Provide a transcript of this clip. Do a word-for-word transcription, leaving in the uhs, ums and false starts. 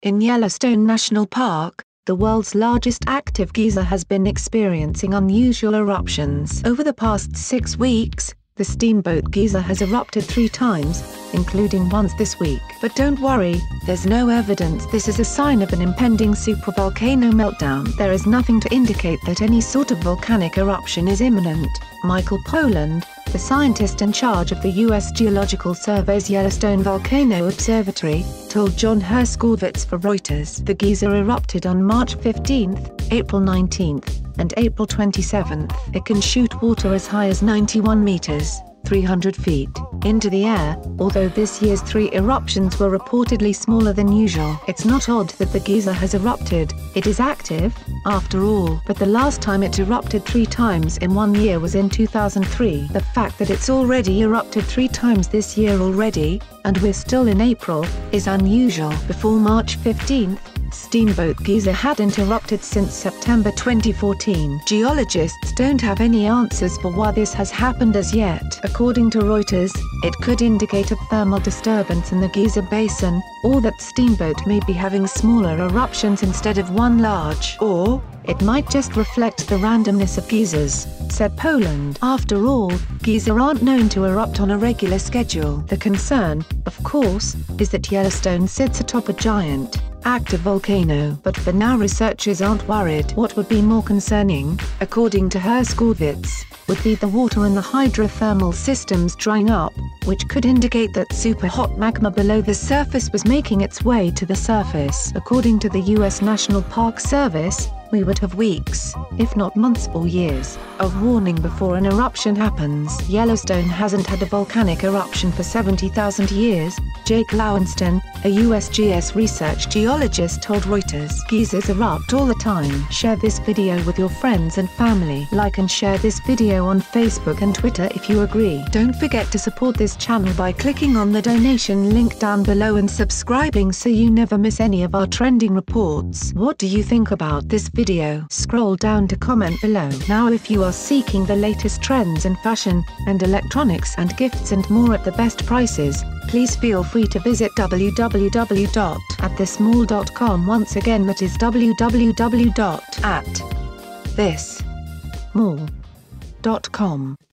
In Yellowstone National Park, the world's largest active geyser has been experiencing unusual eruptions. Over the past six weeks, the Steamboat Geyser has erupted three times, including once this week. But don't worry, there's no evidence this is a sign of an impending supervolcano meltdown. There is nothing to indicate that any sort of volcanic eruption is imminent. Michael Poland, the scientist in charge of the U S Geological Survey's Yellowstone Volcano Observatory, told John Herskovits for Reuters. The geyser erupted on March fifteenth, April nineteenth, and April twenty-seventh. It can shoot water as high as ninety-one meters, three hundred feet, into the air, although this year's three eruptions were reportedly smaller than usual. It's not odd that the geyser has erupted, it is active, after all. But the last time it erupted three times in one year was in two thousand three. The fact that it's already erupted three times this year already, and we're still in April, is unusual. Before March fifteenth, Steamboat Geyser hadn't erupted since September twenty fourteen. Geologists don't have any answers for why this has happened as yet. According to Reuters, it could indicate a thermal disturbance in the geyser basin, or that Steamboat may be having smaller eruptions instead of one large. Or, it might just reflect the randomness of geysers, said Poland. After all, geysers aren't known to erupt on a regular schedule. The concern, of course, is that Yellowstone sits atop a giant, active volcano. But for now researchers aren't worried. What would be more concerning, according to Herskovits, would be the water in the hydrothermal systems drying up, which could indicate that super-hot magma below the surface was making its way to the surface. According to the U S National Park Service, we would have weeks, if not months or years, of warning before an eruption happens. Yellowstone hasn't had a volcanic eruption for seventy thousand years, Jake Lowenstein, a U S G S research geologist told Reuters. Geysers erupt all the time. Share this video with your friends and family. Like and share this video on Facebook and Twitter if you agree. Don't forget to support this channel by clicking on the donation link down below and subscribing so you never miss any of our trending reports. What do you think about this video? Scroll down to comment below. Now if you are seeking the latest trends in fashion, and electronics and gifts and more at the best prices, please feel free to visit w w w dot at this mall dot com. Once again, that is w w w dot at this mall dot com.